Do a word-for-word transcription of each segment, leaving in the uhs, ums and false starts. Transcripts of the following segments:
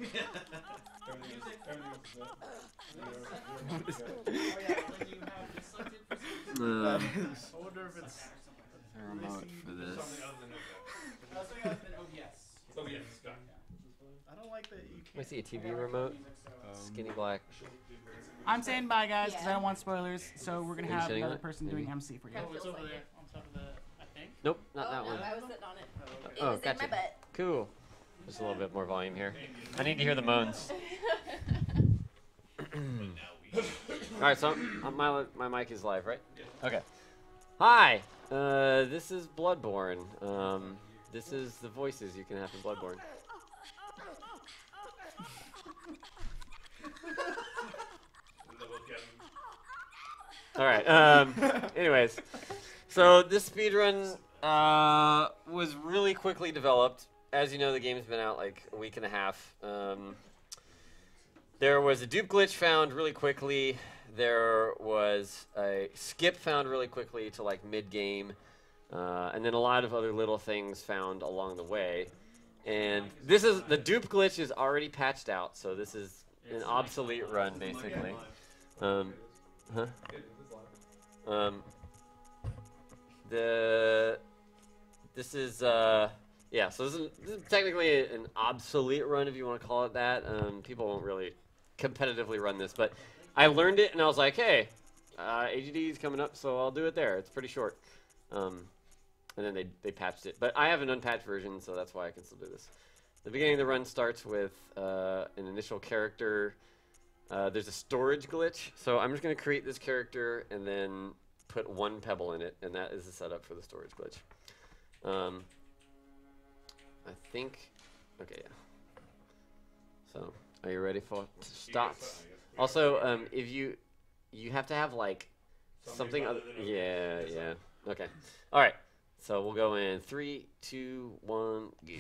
Um, I wonder if it's a remote for this. I don't like that you Can I can't. see a T V remote? Um, Skinny black. I'm saying bye, guys, because I don't want spoilers. So we're gonna Are you have sitting on another it? person Maybe. doing M C for you. Oh, it's over there on top of the. I think. Nope, not oh, that no, one. I was sitting on it. Oh, It Oh, was gotcha. in my butt. Cool. Just a little bit more volume here. I need to hear the moans. All right, so uh, my my mic is live, right? Okay. Hi. Uh, this is Bloodborne. Um, this is the voices you can have in Bloodborne. All right. Um, anyways, so this speedrun uh, was really quickly developed. As you know, the game's been out like a week and a half. Um, there was a dupe glitch found really quickly. There was a skip found really quickly to like mid-game. Uh, and then a lot of other little things found along the way. And this is, the dupe glitch is already patched out, so this is an obsolete run, basically. Um, huh? Um, the, this is, uh, yeah, so this is, this is technically an obsolete run, if you want to call it that. Um, people won't really competitively run this, but I learned it, and I was like, hey, uh, A G D is coming up, so I'll do it there. It's pretty short. Um, and then they, they patched it. But I have an unpatched version, so that's why I can still do this. The beginning of the run starts with uh, an initial character. Uh, there's a storage glitch, so I'm just going to create this character and then put one pebble in it, and that is the setup for the storage glitch. Um, I think, okay, yeah. So, are you ready for starts? Also, um, if you, you have to have like something, other, yeah, yeah, okay. All right, so we'll go in three, two, one, go.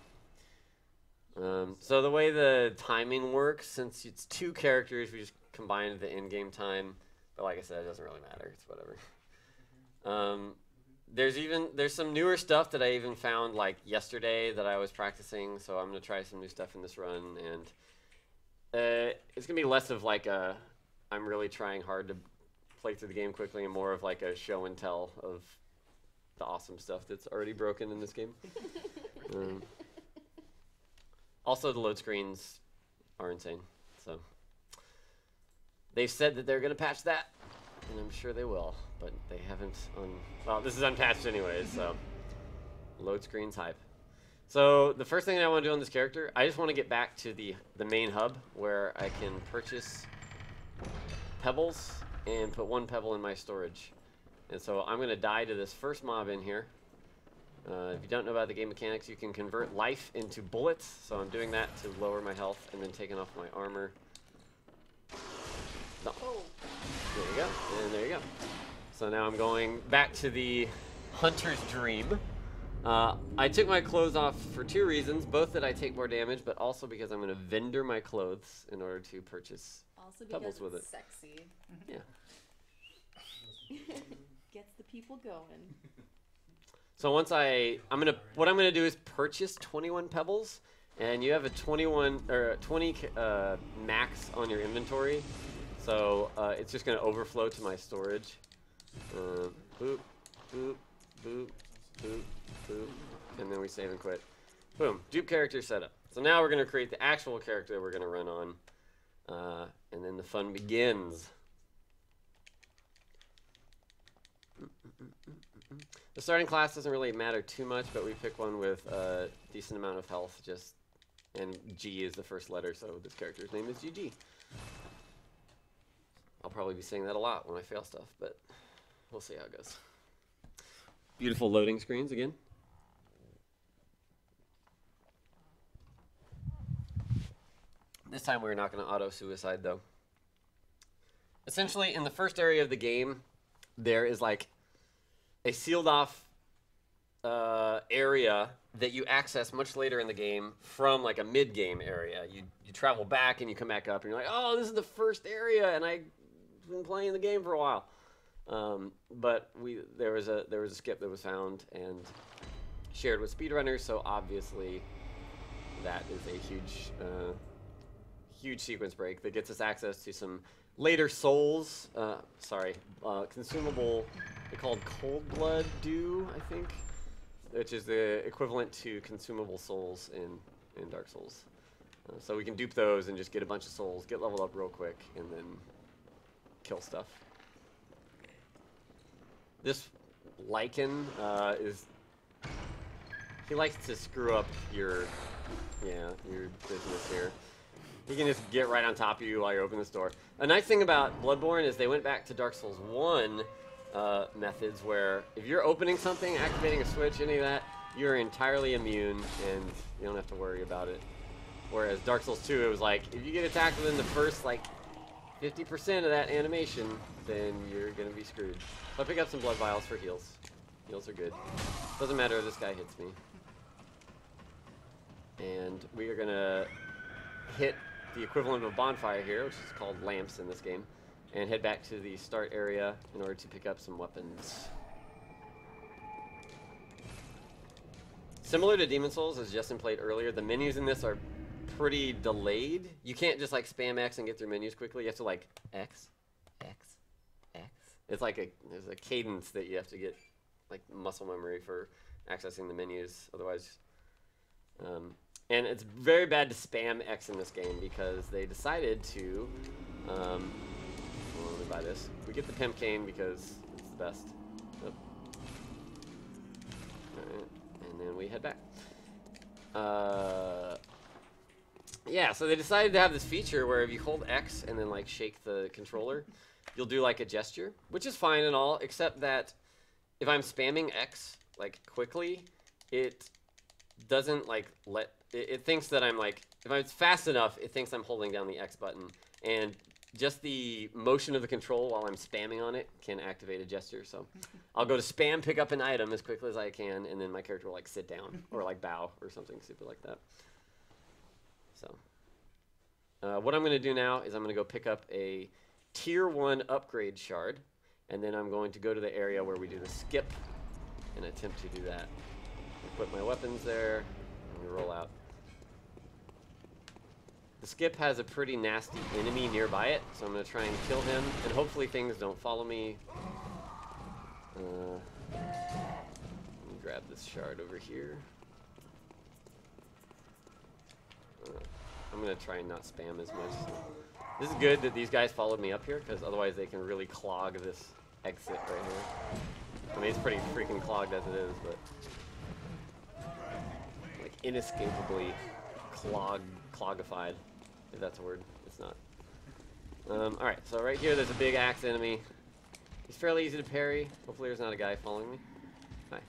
Um, so the way the timing works, since it's two characters, we just combined the in-game time. But like I said, it doesn't really matter. It's whatever. Um, there's even there's some newer stuff that I even found like yesterday that I was practicing. So I'm gonna try some new stuff in this run, and uh, it's gonna be less of like a I'm really trying hard to play through the game quickly, and more of like a show and tell of the awesome stuff that's already broken in this game. um, Also, the load screens are insane. So they've said that they're going to patch that, and I'm sure they will, but they haven't. On well, this is unpatched anyways, so load screens hype. So the first thing that I want to do on this character, I just want to get back to the the main hub where I can purchase pebbles and put one pebble in my storage. And so I'm going to die to this first mob in here. Uh, if you don't know about the game mechanics, you can convert life into bullets. So I'm doing that to lower my health and then taking off my armor. No. Oh. There you go. And there you go. So now I'm going back to the hunter's dream. Uh, I took my clothes off for two reasons. Both that I take more damage, but also because I'm going to vendor my clothes in order to purchase Also pebbles because with it's it. sexy. Yeah. Gets the people going. So once I, I'm gonna, what I'm gonna do is purchase twenty-one pebbles, and you have a twenty-one or twenty uh, max on your inventory, so uh, it's just gonna overflow to my storage. Uh, boop, boop, boop, boop, boop, and then we save and quit. Boom, dupe character setup. So now we're gonna create the actual character we're gonna run on, uh, and then the fun begins. The starting class doesn't really matter too much, but we pick one with a decent amount of health, just, and G is the first letter, so this character's name is G G. I'll probably be saying that a lot when I fail stuff, but we'll see how it goes. Beautiful loading screens again. This time we're not going to auto-suicide, though. Essentially, in the first area of the game, there is like a sealed off uh, area that you access much later in the game from like a mid-game area. You you travel back and you come back up and you're like, oh, this is the first area, and I've been playing the game for a while. Um, but we there was a there was a skip that was found and shared with speedrunners, so obviously that is a huge, uh, huge sequence break that gets us access to some later souls. Uh, sorry, uh, consumable. They're called Cold Blood Dew, I think, which is the equivalent to consumable souls in in Dark Souls. Uh, so we can dupe those and just get a bunch of souls, get leveled up real quick, and then kill stuff. This Lycan uh, is. He likes to screw up your, yeah, your business here. He can just get right on top of you while you open this door. A nice thing about Bloodborne is they went back to Dark Souls one uh, methods where if you're opening something, activating a switch, any of that, you're entirely immune and you don't have to worry about it. Whereas Dark Souls two, it was like, if you get attacked within the first, like, fifty percent of that animation, then you're going to be screwed. So I pick up some blood vials for heals. Heals are good. Doesn't matter if this guy hits me. And we are going to hit the equivalent of a bonfire here, which is called lamps in this game, and head back to the start area in order to pick up some weapons. Similar to Demon Souls, as Justin played earlier, the menus in this are pretty delayed. You can't just like spam X and get through menus quickly. You have to like X, X, X. It's like a there's a cadence that you have to get like muscle memory for accessing the menus. Otherwise, um, and it's very bad to spam X in this game because they decided to. Um, well, let me buy this. We get the Pimp Cane because it's the best. Oh. All right, and then we head back. Uh. Yeah, so they decided to have this feature where if you hold X and then like shake the controller, you'll do like a gesture, which is fine and all, except that if I'm spamming X like quickly, it doesn't like let it, it thinks that I'm like if I'm fast enough, it thinks I'm holding down the X button, and just the motion of the control while I'm spamming on it can activate a gesture. So I'll go to spam pick up an item as quickly as I can, and then my character will like sit down or like bow or something stupid like that. So, uh, what I'm going to do now is I'm going to go pick up a tier one upgrade shard, and then I'm going to go to the area where we do the skip and attempt to do that. Put my weapons there, and we roll out. The skip has a pretty nasty enemy nearby it, so I'm going to try and kill him, and hopefully things don't follow me. Uh, let me grab this shard over here. I'm going to try and not spam as much. This is good that these guys followed me up here, because otherwise they can really clog this exit right here. I mean, it's pretty freaking clogged as it is, but like inescapably clog, clogified, if that's a word. It's not. Um, Alright, so right here there's a big axe enemy. He's fairly easy to parry. Hopefully there's not a guy following me. Hi.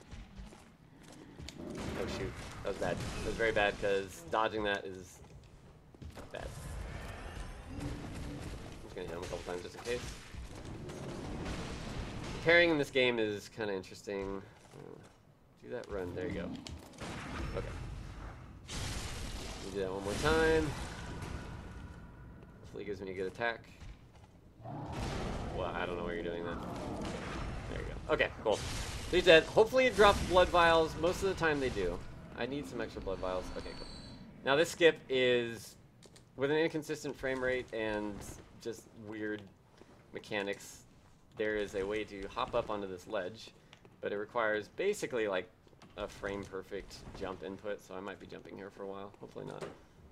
Oh shoot, that was bad. That was very bad, because dodging that is bad. I'm just gonna hit him a couple times just in case. Parrying in this game is kind of interesting. Uh, do that run. There you go. Okay. Let me do that one more time. Hopefully it gives me a good attack. Well, I don't know what you're doing then. There you go. Okay, cool. So he's dead. Hopefully it drops blood vials. Most of the time they do. I need some extra blood vials. Okay, cool. Now this skip is with an inconsistent frame rate and just weird mechanics. There is a way to hop up onto this ledge, but it requires basically like a frame perfect jump input, so I might be jumping here for a while. Hopefully not.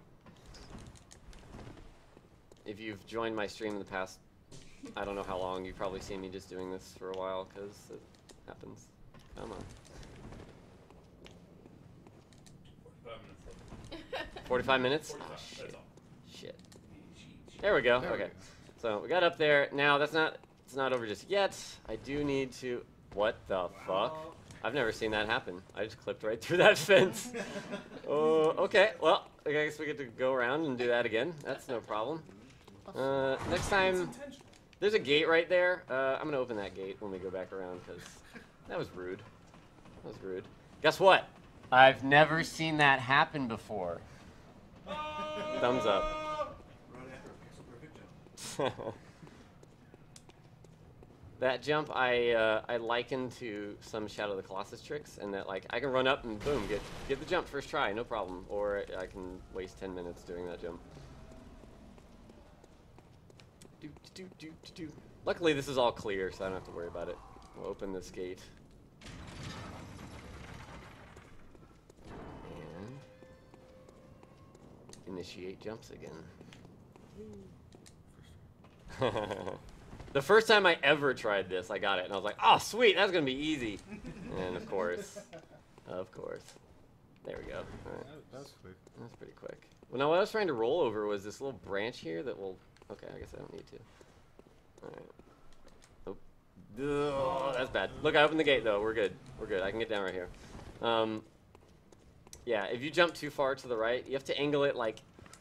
If you've joined my stream in the past, I don't know how long, you've probably seen me just doing this for a while, because it happens. Come on. forty-five minutes? Oh, shit. Shit. There we go. Okay. So we got up there. Now that's not it's not over just yet. I do need to what the fuck? I've never seen that happen. I just clipped right through that fence. Oh, okay. Well, I guess we get to go around and do that again. That's no problem. Uh, next time, there's a gate right there. Uh, I'm gonna open that gate when we go back around because that was rude. That was rude. Guess what? I've never seen that happen before. Thumbs up. That jump I uh, I liken to some Shadow of the Colossus tricks, and that like I can run up and boom, get get the jump first try, no problem, or I can waste ten minutes doing that jump. Do, do, do, do, do. Luckily, this is all clear, so I don't have to worry about it. We'll open this gate. And initiate jumps again. The first time I ever tried this, I got it, and I was like, oh, sweet, that's going to be easy. And of course, of course. There we go. All right. That, that was quick. That's pretty quick. Well, now what I was trying to roll over was this little branch here that will... Okay, I guess I don't need to. Alright. Oh. Ugh, that's bad. Look, I opened the gate, though. We're good. We're good. I can get down right here. Um, yeah, if you jump too far to the right, you have to angle it like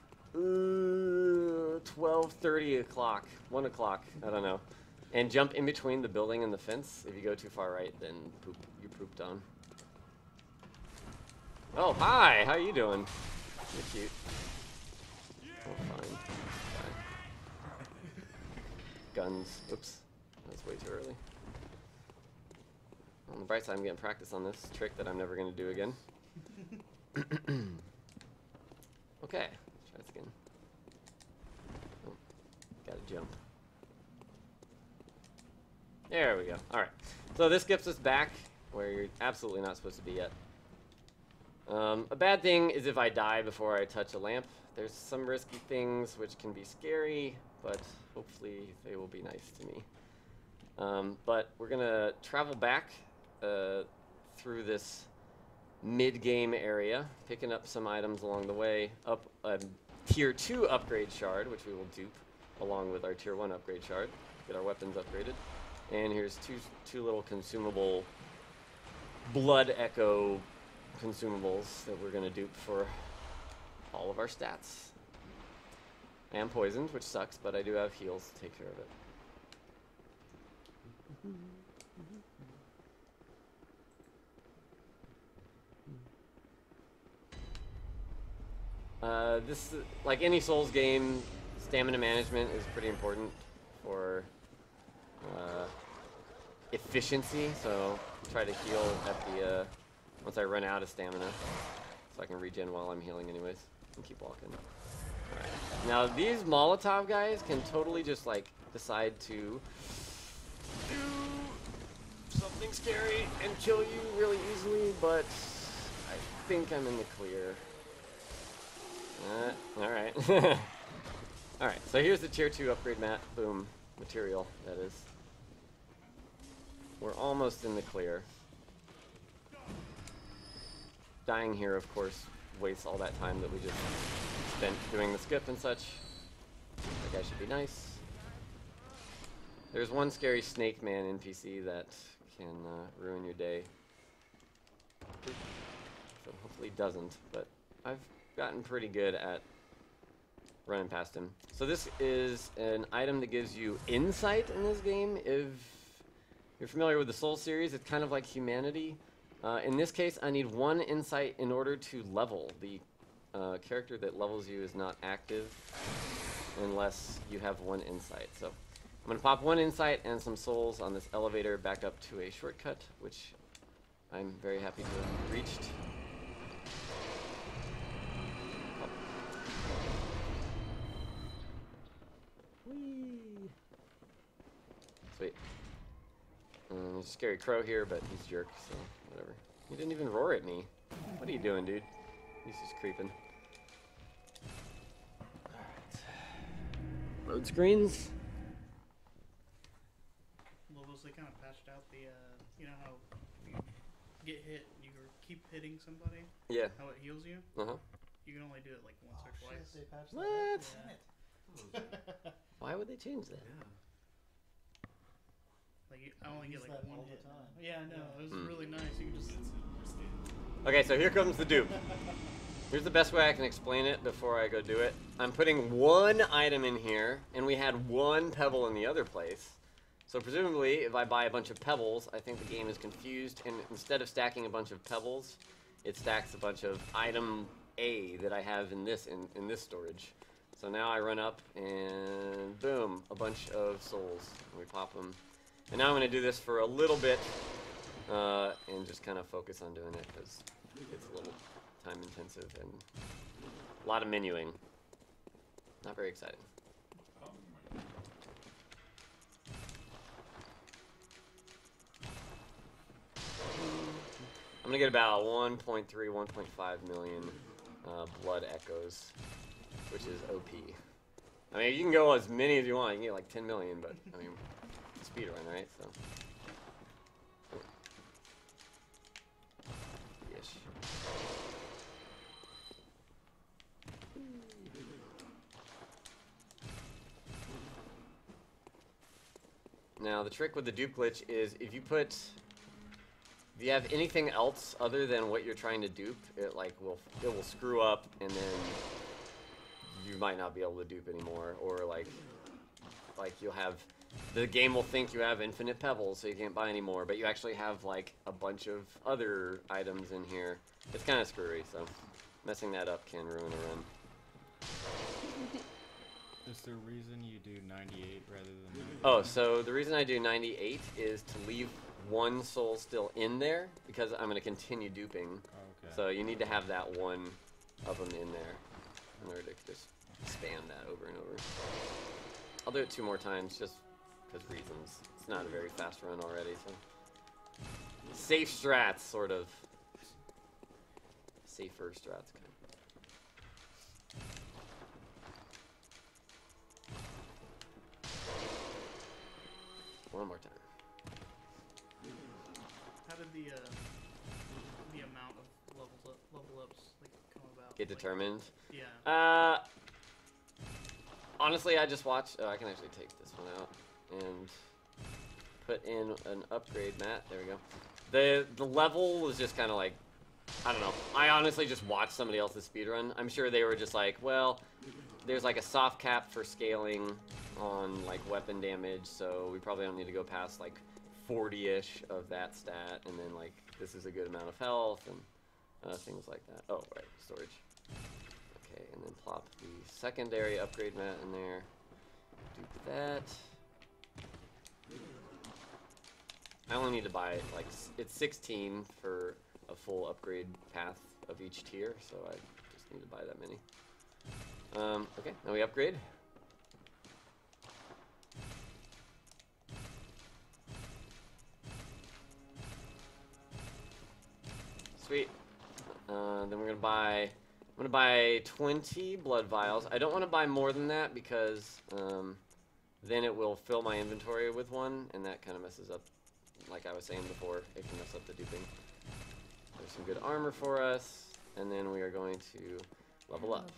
uh, twelve thirty o'clock, one o'clock, I don't know. And jump in between the building and the fence. If you go too far right, then poop, you pooped on. Oh, hi! How you doing? You're cute. Oh, fine. Guns. Oops. That's way too early. On the bright side, I'm getting practice on this trick that I'm never going to do again. Okay. Let's try this again. Oh, gotta jump. There we go. Alright. So this gets us back where you're absolutely not supposed to be yet. Um, a bad thing is if I die before I touch a lamp. There's some risky things which can be scary, but hopefully they will be nice to me. Um, but we're going to travel back uh, through this mid-game area, picking up some items along the way, up a tier two upgrade shard, which we will dupe along with our tier one upgrade shard, get our weapons upgraded. And here's two, two little consumable blood echo consumables that we're going to dupe for all of our stats. I am poisoned, which sucks, but I do have heals to take care of it. Uh, this, like any Souls game, stamina management is pretty important for uh, efficiency, so try to heal at the, uh, once I run out of stamina, so I can regen while I'm healing anyways, and keep walking. Alright. Now these Molotov guys can totally just like decide to do something scary and kill you really easily, but I think I'm in the clear. Uh, Alright. Alright, so here's the tier two upgrade mat. Boom. Material, that is. We're almost in the clear. Dying here, of course, wastes all that time that we just spent doing the skip and such. That guy should be nice. There's one scary snake man N P C that can uh, ruin your day. So hopefully doesn't, but I've gotten pretty good at running past him. So this is an item that gives you insight in this game. If you're familiar with the Soul series, it's kind of like humanity. Uh, in this case, I need one insight in order to level. The uh, character that levels you is not active unless you have one insight. So I'm going to pop one insight and some souls on this elevator back up to a shortcut, which I'm very happy to have reached. Oh. Whee! Sweet. Um, there's a scary crow here, but he's a jerk, so whatever. He didn't even roar at me. What are you doing, dude? He's just creeping. Alright. Load screens. Logos, they kind of patched out the, uh, you know how you get hit, you keep hitting somebody? Yeah. How it heals you? Uh-huh. You can only do it like once Oh, or twice. shit, they patched What? that. Yeah. Why would they change that? Like, you, I only Use get like that one all the hit. time. Yeah, I know. It was Hmm. really nice. You can just. Okay, so here comes the dupe. Here's the best way I can explain it before I go do it. I'm putting one item in here, and we had one pebble in the other place. So presumably, if I buy a bunch of pebbles, I think the game is confused, and instead of stacking a bunch of pebbles, it stacks a bunch of item A that I have in this in, in this storage. So now I run up, and boom, a bunch of souls. And we pop them, And now I'm going to do this for a little bit uh, and just kind of focus on doing it because it's a little time intensive and a lot of menuing. Not very exciting. I'm gonna get about one point three, one point five million uh, blood echoes, which is O P. I mean, you can go as many as you want. You can get like ten million, but I mean, speed run, right? So. Yes. Now the trick with the dupe glitch is if you put If you have anything else other than what you're trying to dupe, it like will it will screw up, and then you might not be able to dupe anymore, or like like you'll have the game will think you have infinite pebbles, so you can't buy anymore, but you actually have like a bunch of other items in here. It's kind of screwy, so messing that up can ruin a run. Is there a reason you do ninety-eight rather than ninety-nine? Oh, so the reason I do ninety-eight is to leave one soul still in there because I'm going to continue duping. Okay. So you need to have that one of them in there in order to just spam that over and over. I'll do it two more times just because reasons. It's not a very fast run already, so safe strats, sort of. Safer strats, kind of. One more time. How did the uh, the amount of levels up, level ups like come about? Get Like, determined. yeah. Uh, honestly, I just watched. Oh, I can actually take this one out and put in an upgrade mat. There we go. The the level was just kind of like, I don't know. I honestly just watched somebody else's speedrun. I'm sure they were just like, well, there's like a soft cap for scaling on like weapon damage, so we probably don't need to go past like forty-ish of that stat, and then like this is a good amount of health and uh, things like that. Oh, right, storage. Okay, and then plop the secondary upgrade mat in there. Do that. I only need to buy like it's sixteen for a full upgrade path of each tier, so I just need to buy that many. Um, okay, now we upgrade. Sweet. Uh, then we're gonna buy. I'm gonna buy twenty blood vials. I don't want to buy more than that because um, then it will fill my inventory with one, and that kind of messes up. Like I was saying before, it can mess up the duping. There's some good armor for us, and then we are going to level up.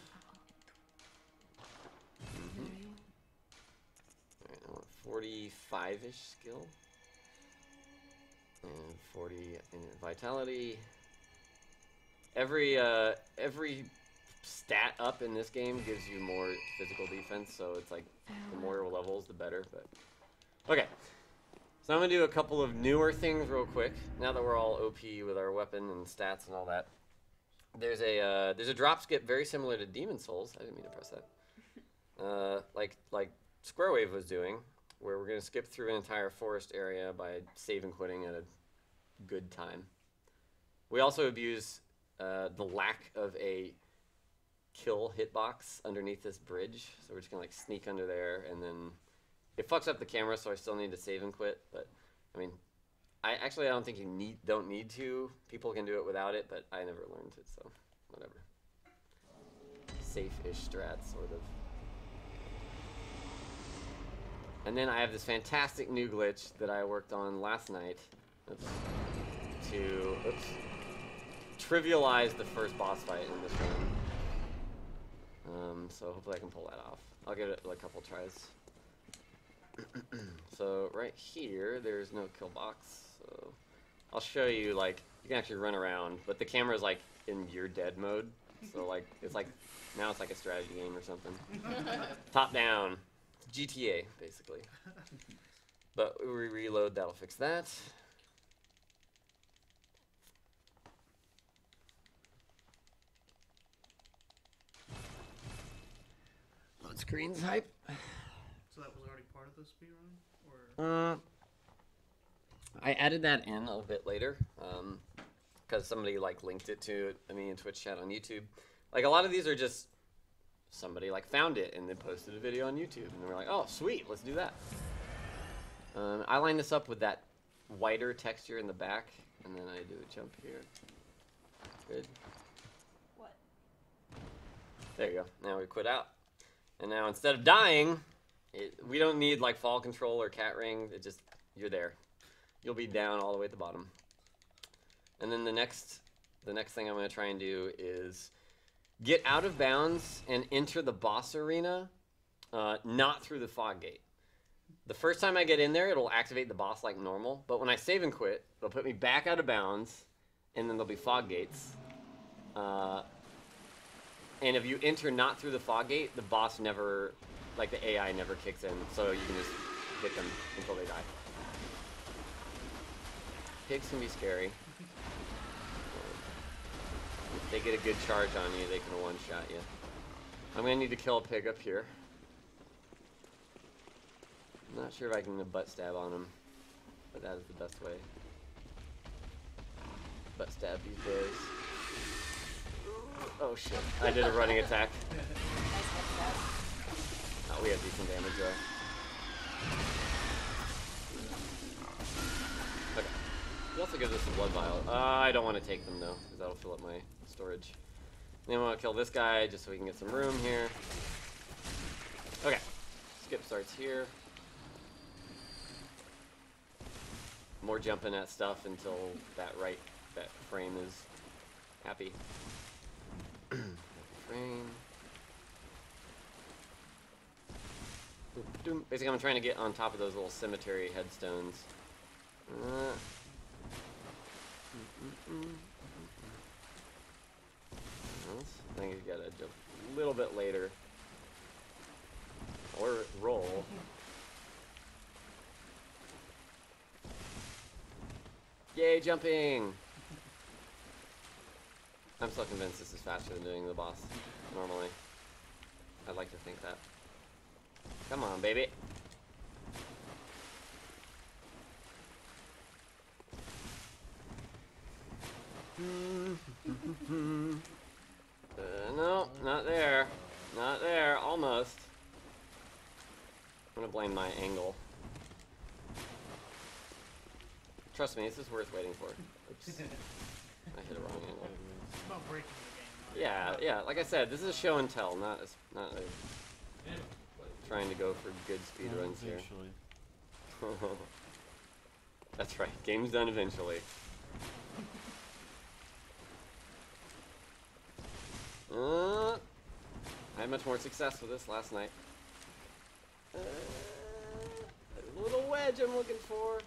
Mm-hmm. Alright, I want forty-five-ish skill. And forty in vitality. Every, uh, every stat up in this game gives you more physical defense, so it's like, the more levels, the better, but... Okay. So I'm going to do a couple of newer things real quick, now that we're all O P with our weapon and stats and all that. There's a, uh, there's a drop skip very similar to Demon Souls. I didn't mean to press that. Uh, like, like Square Wave was doing, where we're going to skip through an entire forest area by save and quitting at a good time. We also abuse uh, the lack of a kill hitbox underneath this bridge, so we're just going to like sneak under there, and then it fucks up the camera, so I still need to save and quit, but I mean, I actually I don't think you need don't need to. People can do it without it, but I never learned it, so whatever. Safe-ish strat, sort of. And then I have this fantastic new glitch that I worked on last night oops, to oops, trivialize the first boss fight in this run. Um, so hopefully I can pull that off. I'll give it a couple tries. So right here, there's no kill box. So I'll show you, like, you can actually run around, but the camera is like in you're dead mode. So like, it's like, now it's like a strategy game or something. Top down. G T A, basically. But we reload, that'll fix that. Load screens hype. So that was already part of the speedrun, or Uh, I added that in a bit later, um, because somebody like linked it to a me and Twitch chat on YouTube. Like a lot of these are just somebody like found it and then posted a video on YouTube, and they were like, "Oh, sweet, let's do that." Um, I line this up with that whiter texture in the back, and then I do a jump here. Good. What? There you go. Now we quit out, and now instead of dying, it, we don't need like fall control or cat ring. It just you're there. You'll be down all the way at the bottom. And then the next, the next thing I'm going to try and do is get out of bounds and enter the boss arena, uh, not through the fog gate. The first time I get in there, it'll activate the boss like normal, but when I save and quit, it'll put me back out of bounds, and then there'll be fog gates. Uh, and if you enter not through the fog gate, the boss never, like the A I never kicks in, so you can just hit them until they die. Pigs can be scary. If they get a good charge on you, they can one-shot you. I'm gonna need to kill a pig up here. I'm not sure if I can butt stab on him, but that is the best way. Butt stab these boys. Oh shit! I did a running attack. Oh, we have decent damage though. Okay. He also gives us a blood vial. Uh, I don't want to take them though, because that'll fill up my storage. Then I want to kill this guy just so we can get some room here. Okay. Skip starts here. More jumping at stuff until that right, that frame is happy. Frame. Basically, I'm trying to get on top of those little cemetery headstones. Uh, mm, mm, mm, mm. I think you gotta jump a little bit later. Or roll. Yay, jumping! I'm still convinced this is faster than doing the boss normally. I'd like to think that. Come on, baby. uh, no, not there. Not there. Almost. I'm gonna blame my angle. Trust me, this is worth waiting for. Oops. I hit a wrong angle. It's about breaking the game. Yeah, yeah. Like I said, this is a show and tell, not a, not a trying to go for good speed Well, runs here. eventually. That's right. Game's done eventually. Uh, I had much more success with this last night. Uh, a little wedge I'm looking for.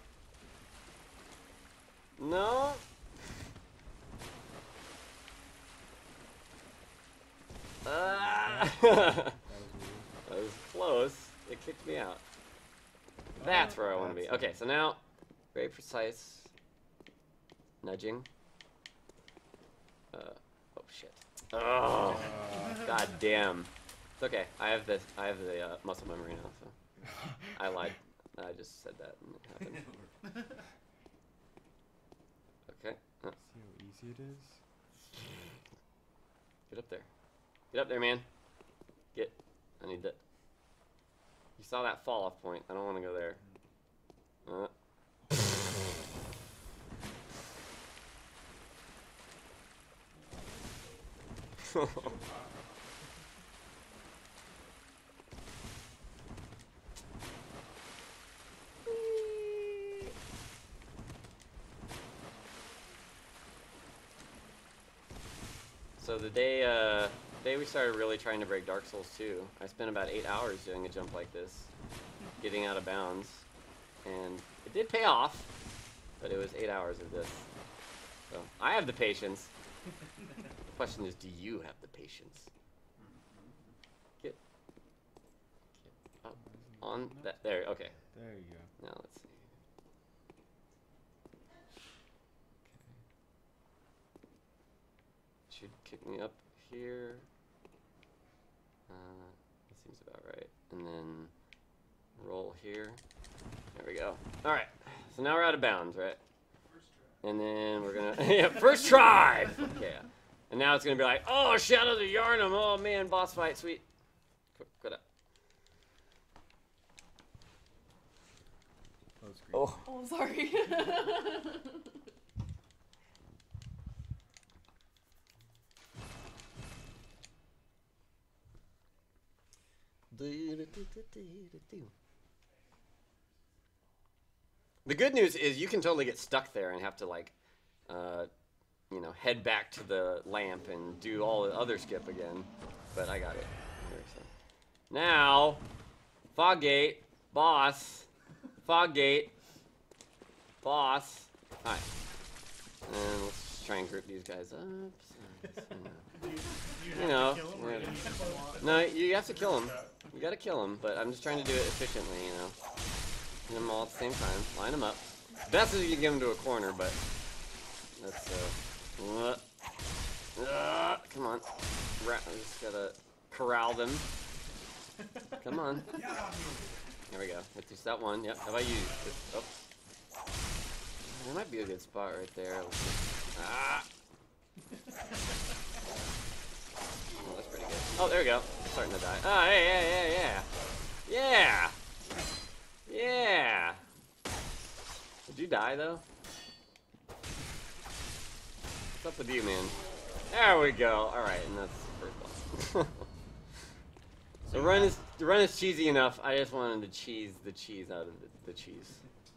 No. Ah. That was close. It kicked me out. That's where I want to be. Okay, so now, very precise nudging. Uh, oh shit. Oh, god damn. It's okay. I have the I have the uh, muscle memory now, so I lied. I just said that and it happened. Okay. Uh, See how easy it is? Get up there. Get up there, man. Get. I need that. You saw that fall off point. I don't want to go there. Uh. So the day, uh, the day we started really trying to break Dark Souls two, I spent about eight hours doing a jump like this, getting out of bounds, and it did pay off, but it was eight hours of this. So I have the patience. The question is, do you have the patience? Get, get up on that. There. Okay. There you go. Now let's see. Should kick me up here. Uh, that seems about right. And then roll here. There we go. All right. So now we're out of bounds, right? And then we're gonna yeah, first try. Okay. And now it's gonna be like, oh, Shadows of Yharnam. Oh man, boss fight, sweet. Good up. Oh. Oh, sorry. The good news is you can totally get stuck there and have to like, uh, you know, head back to the lamp and do all the other skip again. But I got it. Now, Foggate, boss, Foggate, boss. Hi. And let's just try and group these guys up. You know, yeah. No, you have to kill him. You gotta kill him, but I'm just trying to do it efficiently, you know. Get them all at the same time. Line them up. Best is you give them to a corner, but that's uh, uh, uh come on. Ra I just gotta corral them. Come on. There we go. Hit just that one. Yep. How about you? Just, oh. There might be a good spot right there. Ah. Oh, that's pretty good. Oh, there we go. It's starting to die. Oh, hey, yeah, yeah, yeah. Yeah. Yeah. Did you die, though? What's up with you, man? There we go. All right, and that's the first one. The run is the run is cheesy enough. I just wanted to cheese the cheese out of the, the cheese.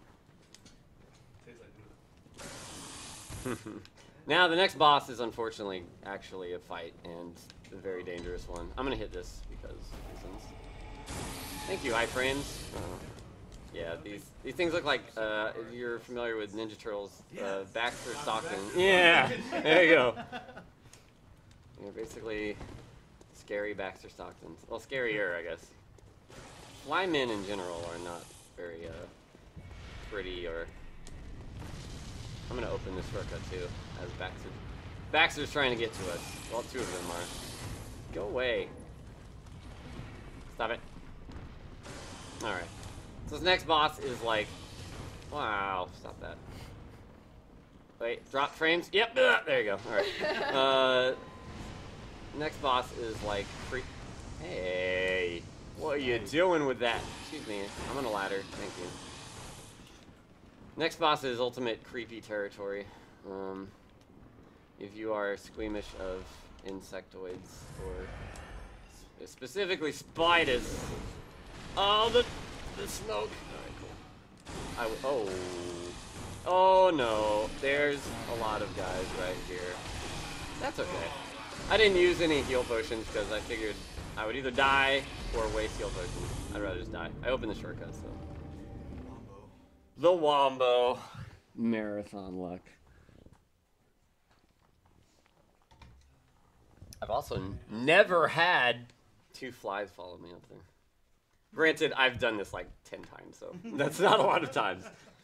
Now the next boss is unfortunately actually a fight and a very dangerous one. I'm gonna hit this because reasons. Thank you, iframes. Uh, yeah, these these things look like uh, if you're familiar with Ninja Turtles, uh, Baxter Stockton. Yeah, there you go. You're basically scary Baxter Stocktons. Well, scarier, I guess. Flymen in general are not very uh, pretty or. I'm gonna open this shortcut too, as Baxter. Baxter's trying to get to us. Well, two of them are. Go away. Stop it. Alright. So this next boss is like... Wow, stop that. Wait, drop frames? Yep, there you go. Alright. Uh, next boss is like... Free hey, what are you doing with that? Excuse me, I'm on a ladder. Thank you. Next boss is ultimate creepy territory. Um, if you are squeamish of insectoids or sp specifically spiders. Oh, the the smoke. All right, cool. I w oh, oh no. There's a lot of guys right here. That's okay. I didn't use any heal potions because I figured I would either die or waste heal potions. I'd rather just die. I opened the shortcut, so. The Wombo. Marathon luck. I've also n never had two flies follow me up there. Granted, I've done this like ten times, so that's not a lot of times.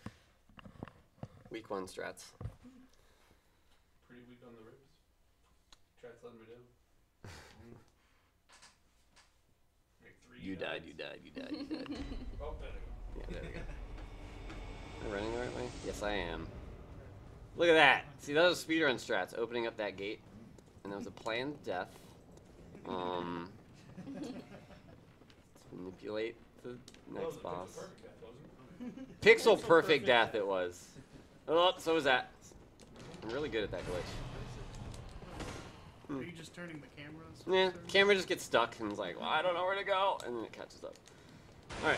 Week one strats. Pretty weak on the ribs. Strats letting me down. Like three You died, you died, you died, you died. Oh, there we go. Yeah, there we go. Am I running the right way? Yes, I am. Look at that. See, that was speedrun strats, opening up that gate. And that was a planned death. Um, let's manipulate the next well, boss. Perfect death, wasn't it? Pixel perfect death it was. Oh, so was that. I'm really good at that glitch. Are you just turning the camera? Yeah, camera just gets stuck and is like, well, I don't know where to go, and then it catches up. Alright.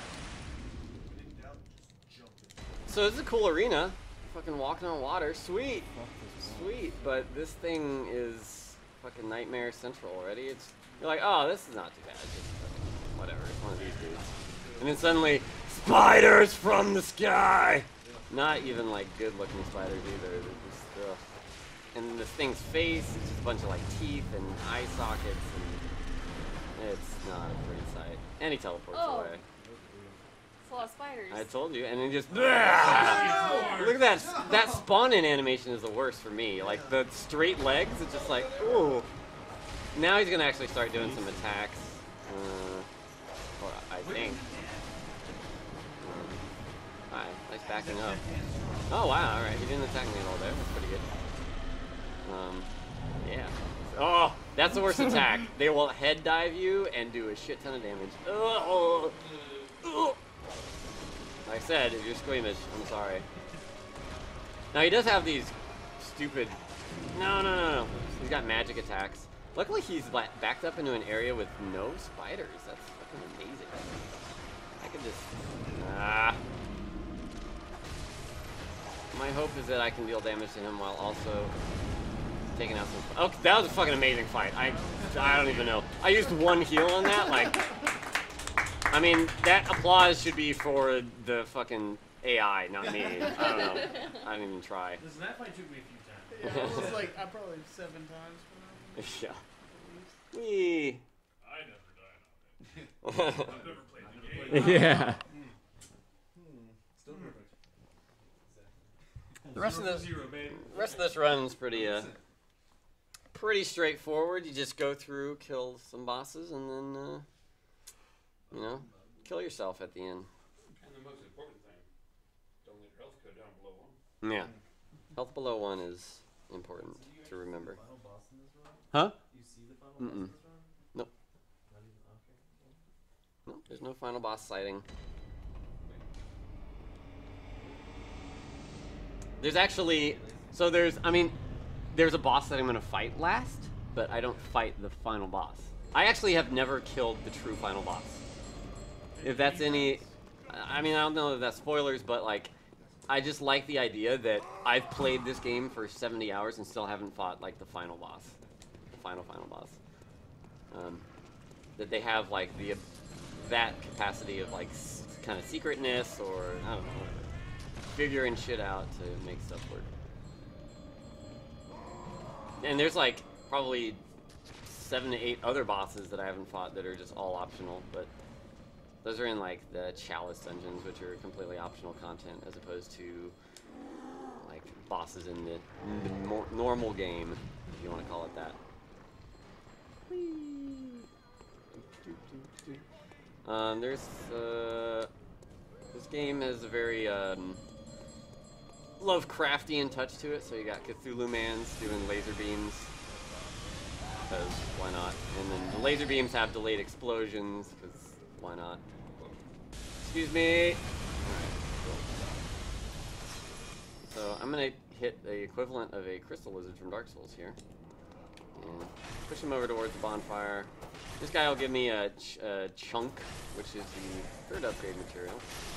So this is a cool arena. Fucking walking on water. Sweet. Sweet. But this thing is fucking Nightmare Central already. It's you're like, oh, this is not too bad. Just fucking whatever. It's one of these dudes. And then suddenly, spiders from the sky! Not even like good looking spiders either. They're just ugh. And this thing's face is just a bunch of like teeth and eye sockets, and it's not a pretty sight. And he teleports Oh. away. It's a lot of spiders. I told you, and then just look at that. That spawn-in animation is the worst for me. Like the straight legs, it's just like ooh. Now he's gonna actually start doing some attacks. Uh, or I think. Um, hi. Nice backing up. Oh wow, alright, he didn't attack me at all there. That's pretty good. Um, yeah. Oh, that's the worst attack. They will head dive you and do a shit ton of damage. Oh, oh. Like I said, if you're squeamish, I'm sorry. Now he does have these stupid... No, no, no, no. He's got magic attacks. Luckily he's backed up into an area with no spiders. That's fucking amazing. I could just... Ah. My hope is that I can deal damage to him while also taking out some... Oh, that was a fucking amazing fight. I, I don't even know. I used one heal on that, like... I mean, that applause should be for the fucking A I, not me. I don't know. I didn't even try. Listen, that fight took me a few times. Yeah, it was like I probably seven times for that. Yeah. Wee. I never died on it. I've never played the game. Yeah. Still perfect. The rest of the Zero, baby. rest of this run's pretty uh pretty straightforward. You just go through, kill some bosses, and then uh, you know, kill yourself at the end. And the most important thing, don't let your health go down below one. Yeah, health below one is important to remember. Final boss in this run? Huh? You see the final Mm-mm. boss in this run? Nope. Not even, okay. No, there's no final boss sighting. There's actually, so there's, I mean, there's a boss that I'm going to fight last, but I don't fight the final boss. I actually have never killed the true final boss. If that's any, I mean, I don't know if that's spoilers, but like, I just like the idea that I've played this game for seventy hours and still haven't fought like the final boss, the final final boss. Um, that they have like the that capacity of like s kind of secretness, or I don't know, figuring shit out to make stuff work. And there's like probably seven to eight other bosses that I haven't fought that are just all optional, but those are in like the Chalice dungeons, which are completely optional content, as opposed to like bosses in the, the more normal game, if you want to call it that. Um, there's uh, this game has a very um, Lovecraftian touch to it, so you got Cthulhu Mans doing laser beams, because why not? And then the laser beams have delayed explosions, because why not? Excuse me! Alright, cool. So I'm gonna hit the equivalent of a crystal lizard from Dark Souls here. And push him over towards the bonfire. This guy will give me a, ch a chunk, which is the third upgrade material.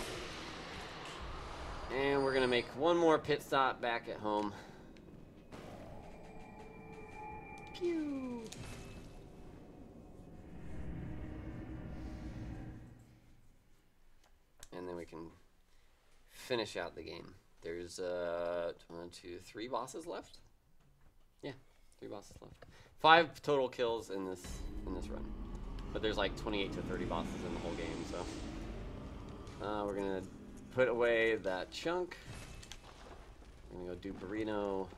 And we're gonna make one more pit stop back at home. Pew! And then we can finish out the game. There's uh, one, two, three bosses left. Yeah, three bosses left. Five total kills in this in this run, but there's like twenty-eight to thirty bosses in the whole game. So uh, we're gonna put away that chunk. We're gonna go do burrito.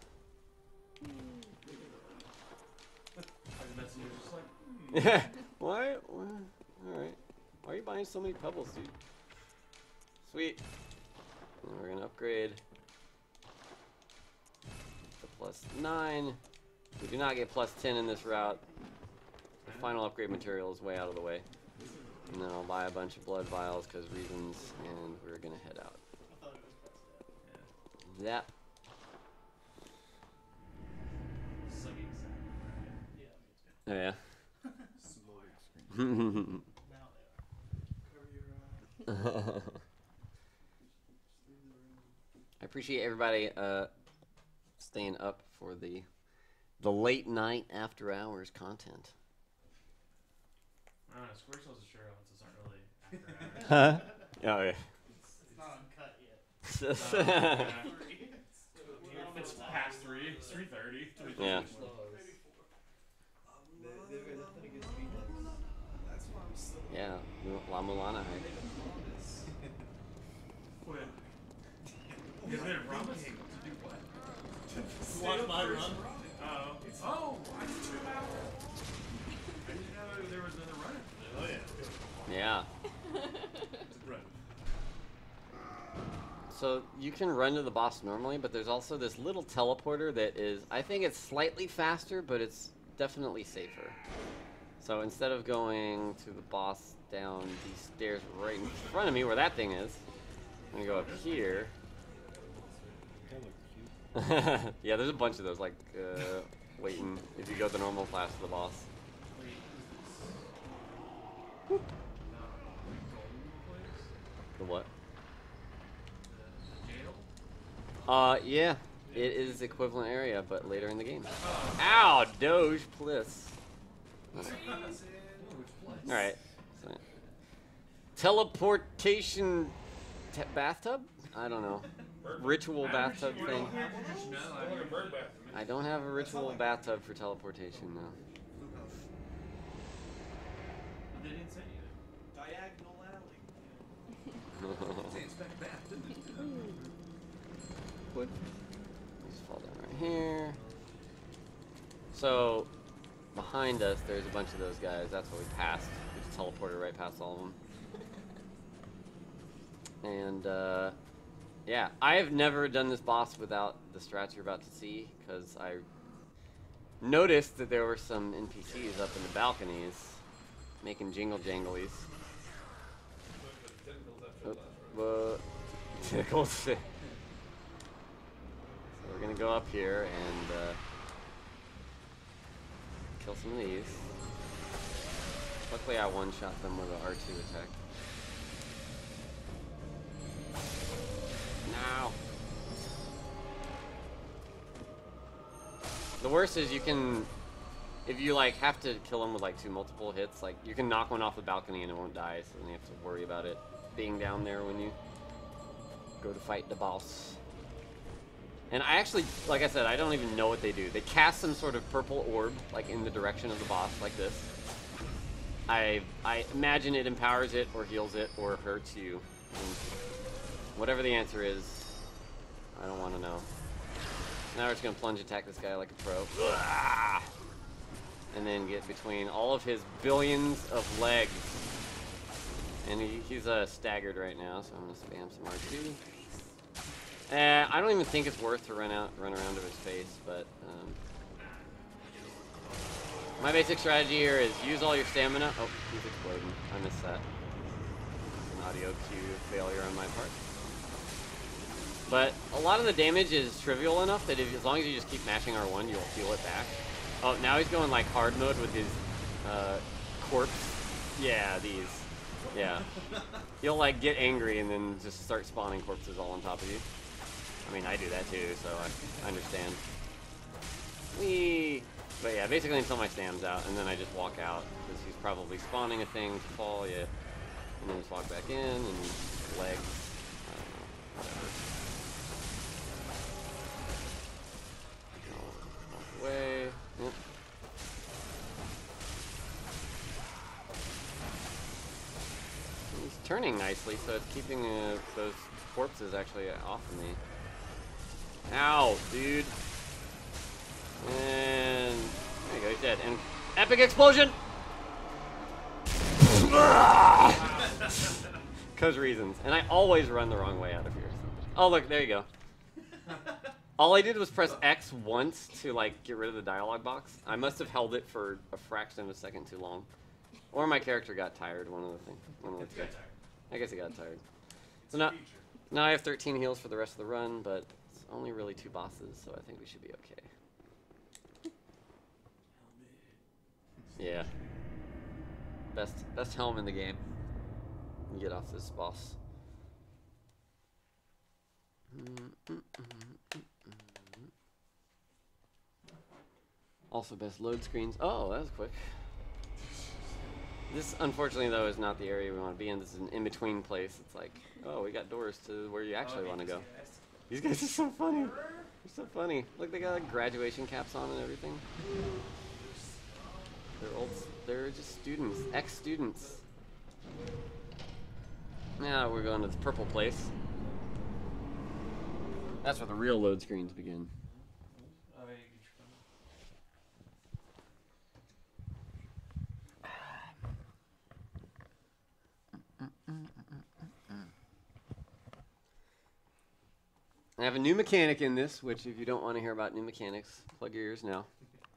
Yeah. Why? Why? All right. Why are you buying so many pebbles, dude? Sweet. And we're gonna upgrade to plus nine. We do not get plus ten in this route. The final upgrade material is way out of the way. And then I'll buy a bunch of blood vials because reasons, and we're gonna head out. I thought it was busted. Yep. Oh, yeah. Now they are. Cover your eyes. I appreciate everybody uh, staying up for the the late night after hours content. I don't know, Square Souls and Sherlock's aren't really after hours. Huh? Oh yeah. It's, it's not uncut yet. No, yeah. It's past three. It's three thirty. Yeah. Yeah. La Mulana hype. What? You guys made a promise? To do what? To watch my run? Oh. Oh, I did two hours. I didn't know there was another runner. Oh yeah. Yeah. Right. so you can run to the boss normally, but there's also this little teleporter that is, I think it's slightly faster, but it's definitely safer. So instead of going to the boss down these stairs right in front of me where that thing is, I'm gonna go up here. Yeah, there's a bunch of those, like, uh, waiting if you go the normal class to the boss. Wait, is Whoop. this not like golden place? The what? The, the jail? Uh, yeah. It is equivalent area, but later in the game. Ow! Doge Bliss. Alright. So, teleportation te bathtub? I don't know. Ritual bathtub You thing. don't have to just know, I mean, Bird bath. I don't have a ritual bathtub for teleportation, no. They didn't say anything. Diagonal alley. Wood. Just fall down right here. So, behind us, there's a bunch of those guys. That's what we passed. We just teleported right past all of them. And, uh, yeah, I have never done this boss without the strats you're about to see, because I noticed that there were some N P Cs up in the balconies making jingle janglies. But tickles. So we're gonna go up here and uh, kill some of these. Luckily, I one-shot them with an R two attack. Now. The worst is you can, if you like have to kill them with like two multiple hits, like you can knock one off the balcony and it won't die, so then you have to worry about it being down there when you go to fight the boss. And I actually, like I said, I don't even know what they do. They cast some sort of purple orb, like in the direction of the boss, like this. I I imagine it empowers it, or heals it, or hurts you. And whatever the answer is, I don't want to know. Now we're just gonna plunge attack this guy like a pro. Ugh! And then get between all of his billions of legs. And he, he's uh, staggered right now, so I'm gonna spam some R two. Uh, I don't even think it's worth to run out, run around to his face, but um, my basic strategy here is use all your stamina. Oh, he's exploding. I missed that. An audio cue failure on my part. But a lot of the damage is trivial enough that if, as long as you just keep mashing R one, you'll heal it back. Oh, now he's going like hard mode with his uh, corpse. Yeah, these. Yeah. You'll like get angry and then just start spawning corpses all on top of you. I mean, I do that too, so I, I understand. Whee! But yeah, basically until my stam's out, and then I just walk out, because he's probably spawning a thing to fall, yeah. And then just walk back in, and legs. I don't know, whatever. Walk away. Yep. He's turning nicely, so it's keeping uh, those corpses actually off of me. Ow, dude. And there you go, he's dead. And epic explosion! Cause reasons. And I always run the wrong way out of here. Oh look, there you go. All I did was press X once to like get rid of the dialogue box. I must have held it for a fraction of a second too long. Or my character got tired, one of the things. One of the two. I guess he got tired. So now, now I have thirteen heals for the rest of the run, but it's only really two bosses, so I think we should be okay. Yeah. Best best helm in the game. You get off this boss. Also best load screens. Oh, that was quick. This, unfortunately, though, is not the area we want to be in. This is an in-between place. It's like, oh, we got doors to where you actually want to go. These guys are so funny. They're so funny. Look, they got like graduation caps on and everything. They're old. They're just students, ex-students. Now we're going to this purple place. That's where the real load screens begin. Oh, yeah, you get your phone. I have a new mechanic in this, which if you don't want to hear about new mechanics, plug your ears now.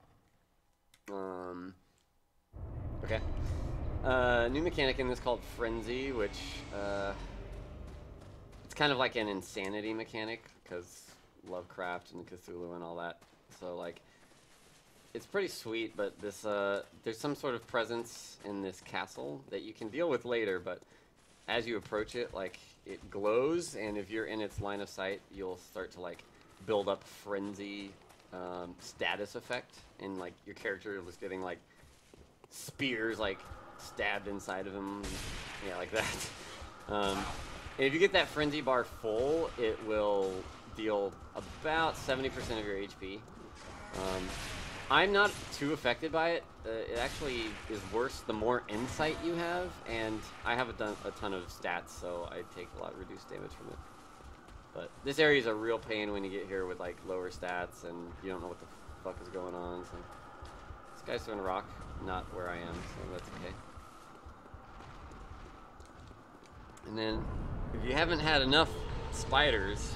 Um, okay. Uh, new mechanic in this called Frenzy, which uh, it's kind of like an insanity mechanic because Lovecraft and Cthulhu and all that. So like, it's pretty sweet. But this uh, there's some sort of presence in this castle that you can deal with later. But as you approach it, like it glows, and if you're in its line of sight, you'll start to like build up frenzy um, status effect, and like your character is getting like spears like stabbed inside of him, yeah, like that. Um, and if you get that frenzy bar full, it will deal about seventy percent of your H P. Um, I'm not too affected by it. Uh, it actually is worse the more insight you have, and I have a, ton, a ton of stats, so I take a lot of reduced damage from it. But this area is a real pain when you get here with like lower stats and you don't know what the fuck is going on. So this guy's throwing a rock, not where I am, so that's okay. And then, if you haven't had enough spiders,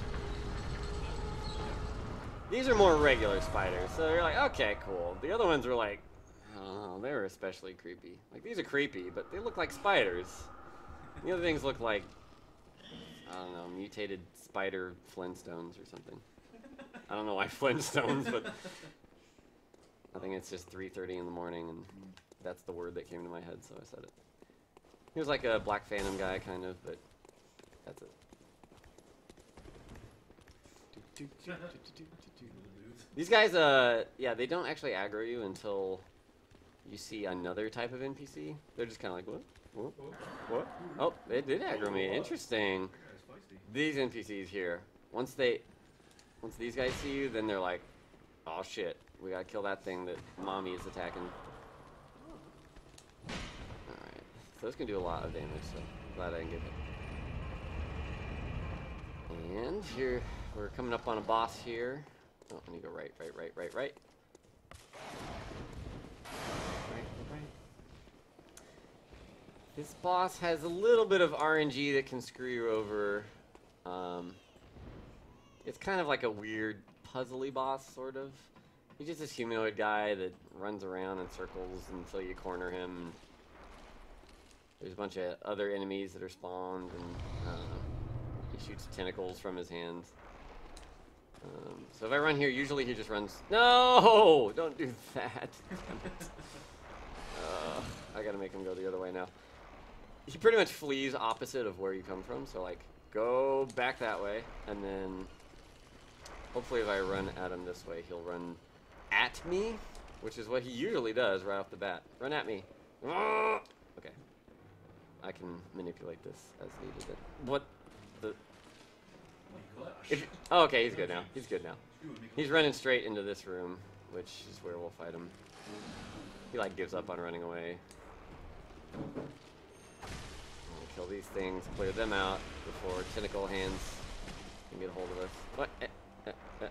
these are more regular spiders, so you're like, okay, cool. The other ones were like, I don't know, they were especially creepy. Like, these are creepy, but they look like spiders. The other things look like, I don't know, mutated spider Flintstones or something. I don't know why Flintstones, but I think it's just three thirty in the morning, and that's the word that came to my head, so I said it. He was like a Black Phantom guy, kind of, but that's it. These guys, uh, yeah, they don't actually aggro you until you see another type of N P C. They're just kind of like, what? What? What? Oh, they did aggro me. Interesting. These N P Cs here, once they, once these guys see you, then they're like, oh shit, we gotta kill that thing that mommy is attacking. Alright, so this can do a lot of damage, so I'm glad I didn't get hit. And here, we're coming up on a boss here. Oh, I need to go right, right, right, right, right. Right, right. This boss has a little bit of R N G that can screw you over. Um, it's kind of like a weird, puzzly boss, sort of. He's just this humanoid guy that runs around in circles until you corner him. There's a bunch of other enemies that are spawned, and uh, he shoots tentacles from his hands. Um, so if I run here, usually he just runs. No! Don't do that. uh, I gotta make him go the other way now. He pretty much flees opposite of where you come from, so like, go back that way, and then hopefully if I run at him this way, he'll run at me, which is what he usually does right off the bat. Run at me. Okay. I can manipulate this as needed. What the... If, oh, okay, he's good now. He's good now. He's running straight into this room, which is where we'll fight him. He like gives up on running away. We'll kill these things, clear them out before tentacle hands can get a hold of us. What? Eh, eh, eh.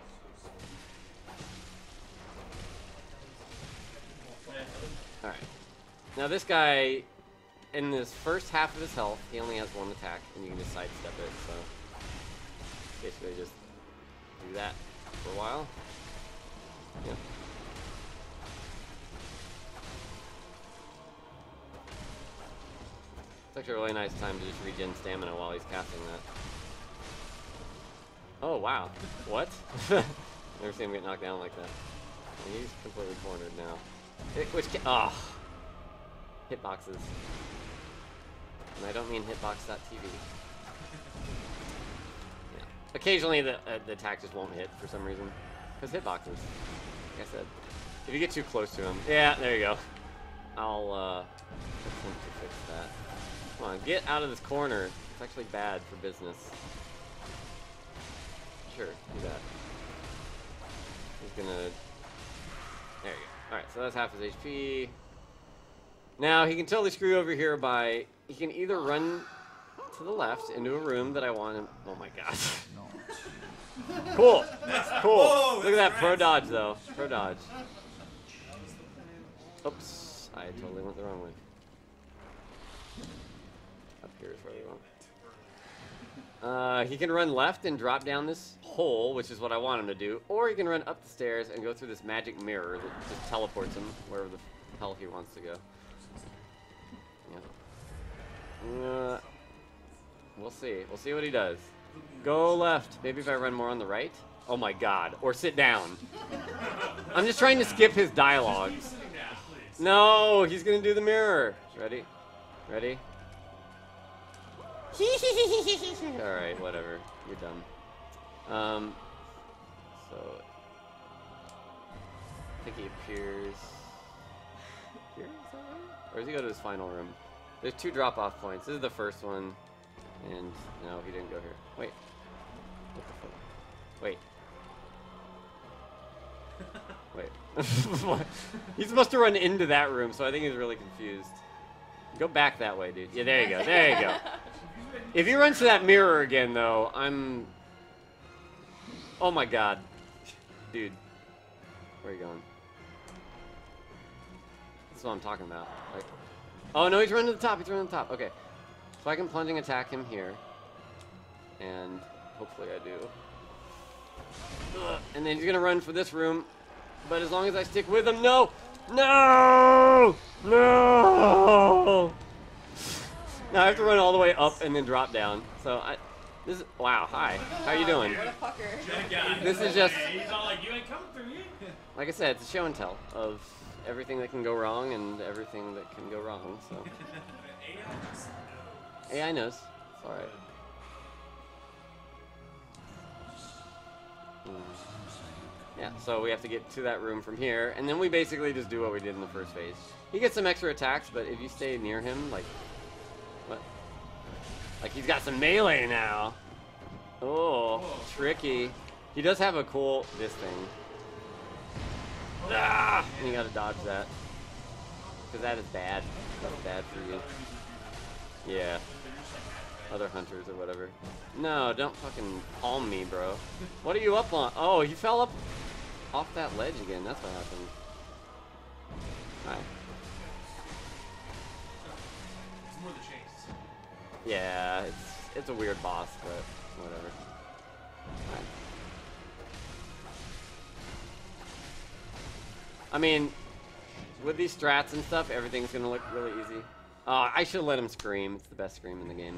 Alright. Now this guy, in this first half of his health, he only has one attack, and you can just sidestep it, so... basically just do that for a while. Yep. It's actually a really nice time to just regen stamina while he's casting that. Oh, wow. What? Never seen him get knocked down like that. And he's completely cornered now. It, which ca- oh. Hitboxes. And I don't mean hitbox dot T V. Occasionally the, uh, the attack just won't hit for some reason. Because hitboxes. Like I said. If you get too close to him. Yeah, there you go. I'll uh, attempt to fix that. Come on, get out of this corner. It's actually bad for business. Sure, do that. He's gonna... There you go. Alright, so that's half his H P. Now, he can totally screw over here by... He can either run to the left into a room that I want him... Oh my gosh. Cool. Cool. Whoa, Look at that that's pro rad. dodge, though. Pro dodge. Oops. I totally went the wrong way. Up here is where we want. Uh, he can run left and drop down this hole, which is what I want him to do, or he can run up the stairs and go through this magic mirror that just teleports him wherever the hell he wants to go. Yeah. Uh, we'll see. We'll see what he does. Go left. Maybe if I run more on the right. Oh my god. Or sit down. I'm just trying to skip his dialogues. No, he's gonna do the mirror. Ready? Ready? Alright, whatever. You're dumb. Um, so, I think he appears here, is that right? Or does he go to his final room? There's two drop-off points. This is the first one, and no, he didn't go here. Wait. What the fuck? Wait. Wait. He's supposed to run into that room, so I think he's really confused. Go back that way, dude. Yeah, there you go. There you go. If he runs to that mirror again, though, I'm... Oh my god. Dude. Where are you going? That's what I'm talking about. Like... Oh, no, he's running to the top. He's running to the top. Okay. So I can plunging attack him here. And hopefully I do. Ugh. And then he's going to run for this room. But as long as I stick with him... No! No! No! Now I have to run all the way up and then drop down. So I, this is, wow, hi. How you doing? What a fucker. This is just, He's all like, you ain't coming through me. like I said, it's a show and tell of everything that can go wrong and everything that can go wrong, so. A I knows. It's alright. Yeah, so we have to get to that room from here, and then we basically just do what we did in the first phase. He gets some extra attacks, but if you stay near him, like, what? Like, he's got some melee now. Oh, tricky. He does have a cool, this thing. Ah! And you gotta dodge that. Because that is bad. That's bad for you. Yeah. Other hunters or whatever. No, don't fucking palm me, bro. What are you up on? Oh, he fell up off that ledge again. That's what happened. Hi. It's more the chase. Yeah, it's it's a weird boss, but whatever. Hi. I mean, with these strats and stuff, everything's gonna look really easy. Uh, I should let him scream. It's the best scream in the game.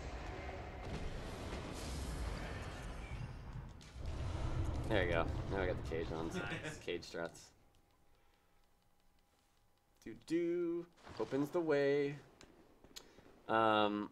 There you go. Now I got the cage on. So Nice. Cage strats. Do do opens the way. Um,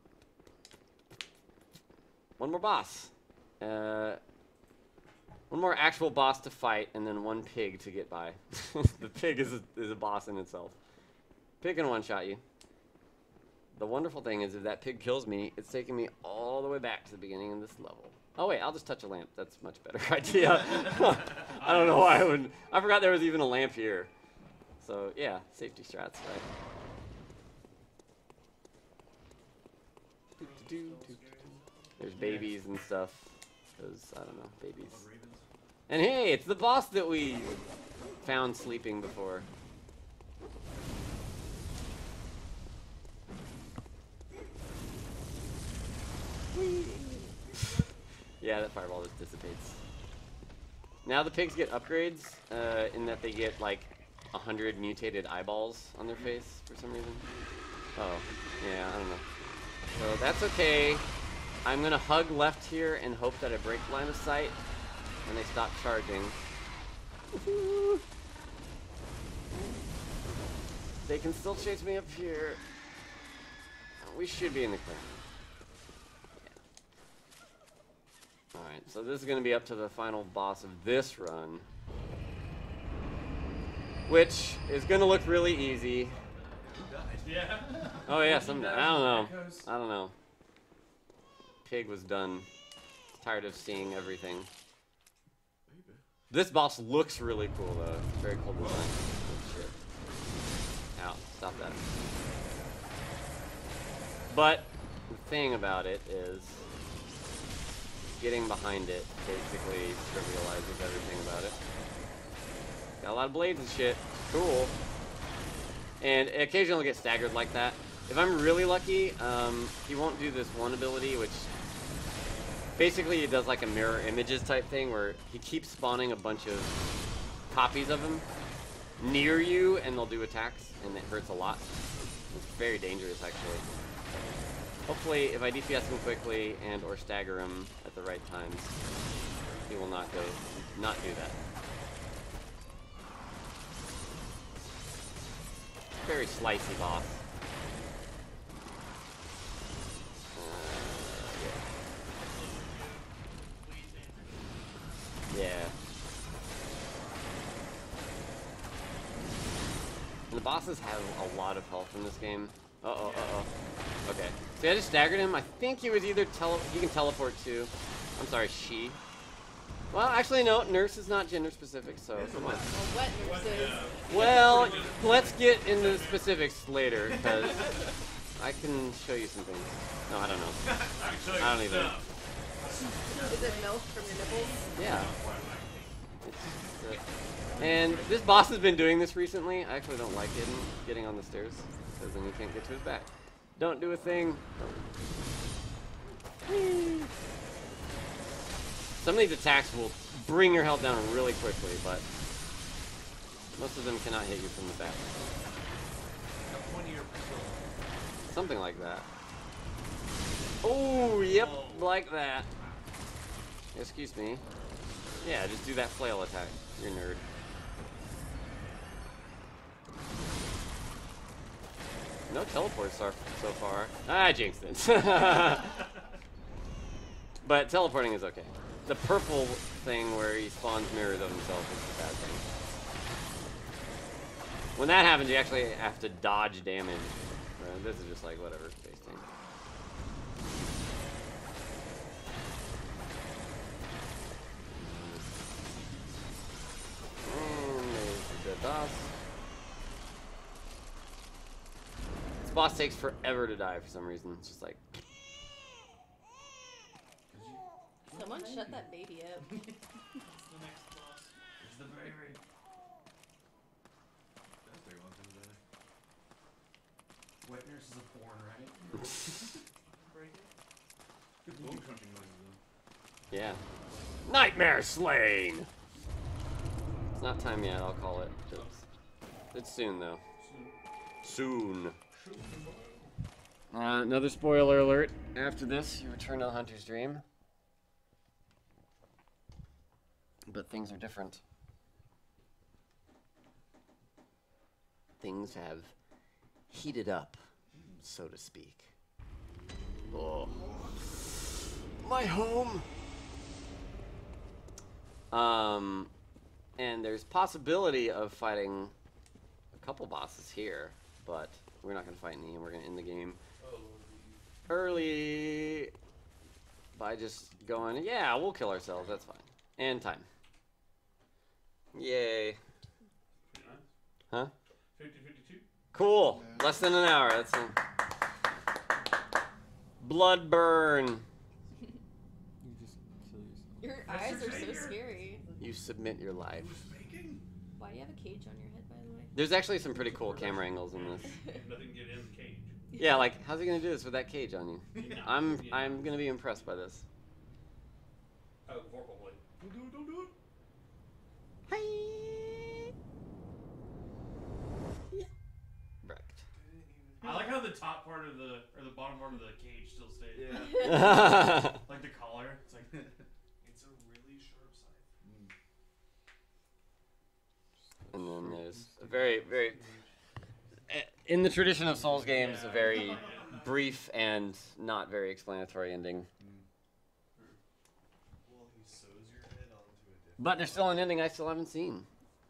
one more boss. Uh, one more actual boss to fight, and then one pig to get by. The pig is a, is a boss in itself. Pig can one-shot you. The wonderful thing is, if that pig kills me, it's taking me all the way back to the beginning of this level. Oh wait, I'll just touch a lamp. That's a much better idea. I don't know why I would. I forgot there was even a lamp here. So yeah, safety strats, right? There's babies and stuff. Cause I don't know, babies. And hey, it's the boss that we found sleeping before. Yeah, that fireball just dissipates. Now the pigs get upgrades, uh, in that they get like a hundred mutated eyeballs on their face for some reason. Oh, yeah, I don't know. So that's okay. I'm gonna hug left here and hope that I break line of sight and they stop charging. They can still chase me up here. We should be in the clear. Alright, so this is going to be up to the final boss of this run. Which is going to look really easy. Yeah. Oh yeah, some, I don't know. I don't know. Pig was done. Tired of seeing everything. This boss looks really cool though. It's very cool design. Oh shit. Ow, stop that. But the thing about it is getting behind it basically trivializes everything about it. Got a lot of blades and shit. Cool. And occasionally get staggered like that. If I'm really lucky, um, he won't do this one ability, which basically he does like a mirror images type thing where he keeps spawning a bunch of copies of him near you, and they'll do attacks, and it hurts a lot. It's very dangerous, actually. Hopefully, if I D P S him quickly and or stagger him at the right times, he will not go, not do that. Very slicey boss. Uh, yeah. Yeah. And the bosses have a lot of health in this game. Uh-oh, uh-oh. Okay. So I just staggered him. I think he was either tele- he can teleport too. I'm sorry, she. Well, actually, no. Nurse is not gender specific, so come on. Well, wet nurses. Well, let's get into the specifics later, because I can show you some things. No, I don't know. I don't even. Is it milk from your nipples? Yeah. It's, uh, and this boss has been doing this recently. I actually don't like getting, getting on the stairs, because then you can't get to his back. Don't do a thing. Don't. Some of these attacks will bring your health down really quickly, but most of them cannot hit you from the back. Something like that. Oh, yep, like that. Excuse me. Yeah, just do that flail attack. You're a nerd. No teleports so so far. Ah, I jinxed it. But teleporting is okay. The purple thing where he spawns mirrors of himself is the bad thing. When that happens, you actually have to dodge damage. Right? This is just like whatever, face tank. And there's the dead boss. This boss takes forever to die for some reason. It's just like. Someone shut that baby up. It's the next boss. It's the baby. That's big one thing today. Wet nurse is a porn, right? Break it. Good bone crunching noises though. Yeah. Nightmare Slain! It's not time yet, I'll call it. It's, it's soon, though. Soon. Uh, another spoiler alert. After this, you return to the Hunter's Dream. But things are different. Things have heated up, so to speak. Oh. My home! Um, and there's possibility of fighting a couple bosses here, but we're not going to fight any, and we're going to end the game early by just going, yeah, we'll kill ourselves, that's fine. And time. Yay. Pretty nice. Huh? fifty fifty-two. Cool. Less than an hour. That's a Bloodborne. You just kill yourself. Your eyes are so scary. You submit your life. Why do you have a cage on your head, by the way? There's actually some pretty cool camera angles in this. Nothing can get in the cage. Yeah, like how's he gonna do this with that cage on you? I'm I'm gonna be impressed by this. Oh, Vorpal blade. Don't do it, don't do it. Hi. Yeah. Wrecked. I like how the top part of the or the bottom part of the cage still stays. Yeah. Like the collar. It's like It's a really sharp scythe. And then there's a very, very, in the tradition of Souls games, a very brief and not very explanatory ending. Well, he sews your head onto a different. But there's still an ending I still haven't seen.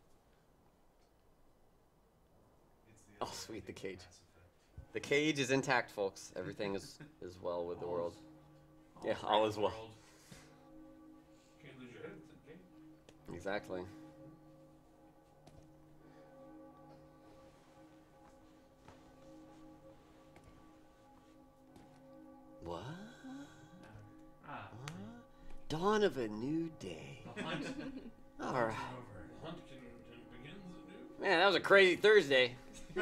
It's the Oh, other sweet, the ending cage. Mass Effect. The cage is intact, folks. Everything is, is well with the world. all Yeah, around all the is well. world. Can't lose your head. It's a game. Exactly. What? Ah, Dawn of a new day. the hunt. All right. Over. Hunt can, can begins anew. Man, that was a crazy Thursday. Oh,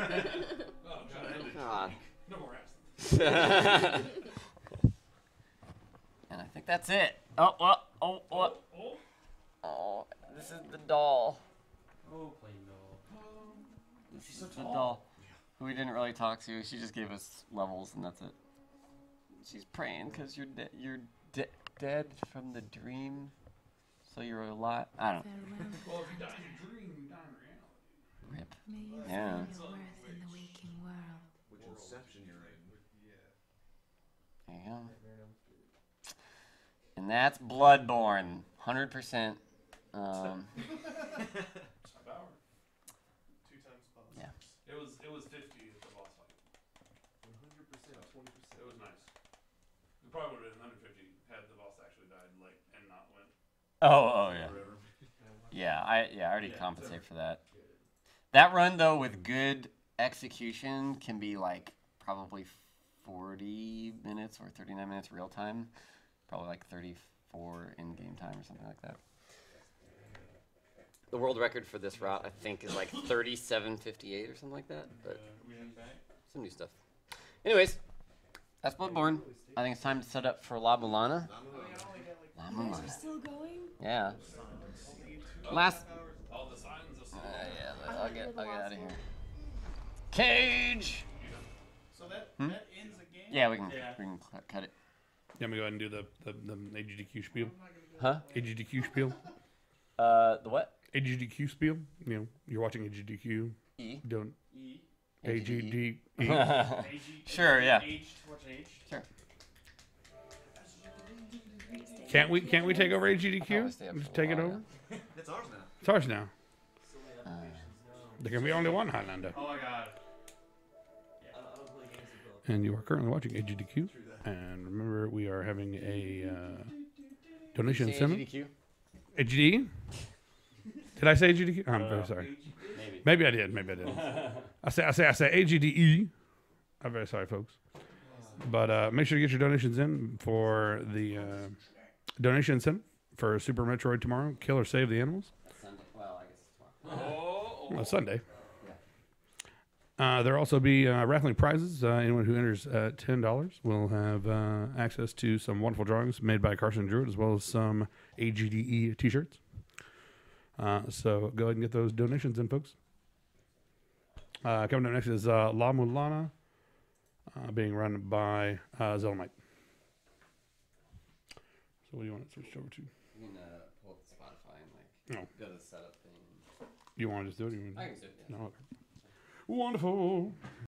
God. God. No more absence. And I think that that's it. Oh, oh, oh, oh. Oh, Oh, this is the doll. Oh, plain doll. This She's is so the tall. doll who we didn't really talk to. She just gave us levels, and that's it. She's praying because you're de- you're de- dead from the dream, so you're alive. I don't know. Well, if you die in a dream, you die in reality. Rip. May you Yeah. find your worth in the waking world. Which inception you're in. Yeah. There you go. And that's Bloodborne, one hundred percent. Um, Five hours. Two times boss. Yeah. It was it was fifty at the boss fight. one hundred percent, twenty percent. It was nice. It probably would have been one hundred fifty had the boss actually died like and not went oh, oh yeah. Forever. Yeah, I yeah I already Yeah, compensate it's for that. That run though with good execution can be like probably forty minutes or thirty-nine minutes real time, probably like thirty-four in game time or something like that. The world record for this route I think is like thirty-seven fifty-eight or something like that, but we heading back? some new stuff. Anyways, that's Bloodborne. I think it's time to set up for La Mulana. La You guys are Mulana. still going? Yeah. Last. all the signs of Uh, yeah, I'll get I'll get out of here. Cage. So that Hmm? that ends the game. Yeah, we can Yeah. we can cut- cut it. Yeah, I'm gonna go ahead and do the, the, the A G D Q spiel. Huh? A G D Q spiel. Uh, the what? A G D Q spiel. You know, you're watching A G D Q. E. Don't E. A G D E. Age- Sure, yeah. Age to watch age. Sure. Can't we can't we take over A G D I'll Q? probably stay up Just for a take it while, over. It's ours now. It's ours now. Uh, There can be only one Highlander. Oh my god. And you are currently watching A G D Q. And remember, we are having a uh, donation say seminar. A G D Q? A G D E? Did I say A G D Q? I'm very sorry. Maybe. Maybe I did. Maybe I didn't. I say I say I say A G D E. I'm very sorry, folks. But uh, make sure to get your donations in for the uh, donation incentive for Super Metroid tomorrow. Kill or save the animals. Sunday. Well, I guess it's tomorrow. Oh. Uh, Sunday. Uh, there'll also be uh, raffling prizes. Uh, anyone who enters at ten dollars will have uh, access to some wonderful drawings made by Carson Druid, as well as some A G D E t-shirts. Uh, so go ahead and get those donations in, folks. Uh, coming up next is uh, La Mulana, uh, being run by uh, Zelmite. So what do you want it switched over to? You can uh, pull up Spotify and like No. go to the setup thing. You want to just do it? Or you want I can do it. Yeah. No, okay. Wonderful.